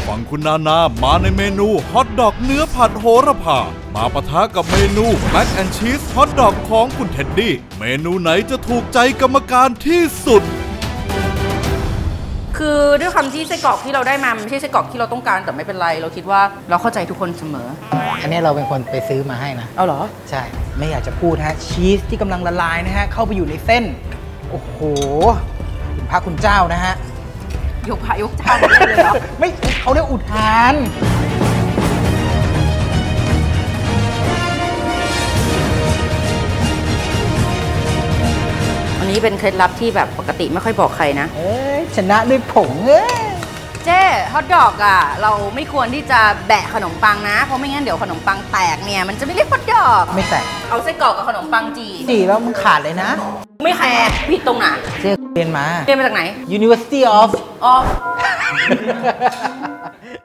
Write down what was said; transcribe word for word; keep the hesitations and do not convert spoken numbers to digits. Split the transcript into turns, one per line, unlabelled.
ฝั่งคุณนานามาในเมนูฮอทดอกเนื้อผัดโหระพามาปะทะกับเมนูแม็กแอนด์ชีสฮอทดอกของคุณเท็ดดี้เมนูไหนจะถูกใจกรรมการที่สุด
คือด้วยคำที่ไส้กรอกที่เราได้มามันไม่ใช่ไส้กรอกที่เราต้องการแต่ไม่เป็นไรเราคิดว่าเราเข้าใจทุกคนเสมอ
อันนี้เราเป็นคนไปซื้อมาให้นะ
เอาเหรอ
ใช่ไม่อยากจะพูดฮะชีสที่กำลังละลายนะฮะเข้าไปอยู่ในเส้นโอ้โหคุณพระคุณเจ้านะฮะ
ยกพระยกเจ้าเลยเหรอ
ไม่เขาเรียกอุทาน
อันนี้เป็นเคล็ดลับที่แบบปกติไม่ค่อยบอกใครนะ
เอ้ยชนะด้วยผงเอ้ย
เจ๊ฮอทดอกอ่ะเราไม่ควรที่จะแบะขนมปังนะเพราะไม่งั้นเดี๋ยวขนมปังแตกเนี่ยมันจะไม่เรียกฮอทดอก
ไม่แตก
เอาไส้กรอกกับขนมปังจี
จีแล้วมึงขาดเลยนะ
ไม่แคร์ผิดตรงไหน
เจ๊เรียนมา
เรียนมาจากไหน
University of
of